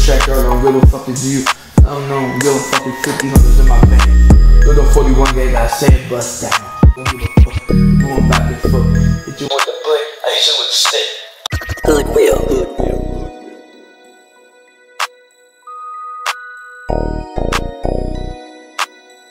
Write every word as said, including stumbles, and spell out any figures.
track, girl, don't give a fuck is you. I don't know, give a fuck is fifty hundreds in my bank. You're the forty-one gang, I said bust down. Don't give a fuck, going back and forth. Hit you with the butt, I hit you with the stick. Goodwill.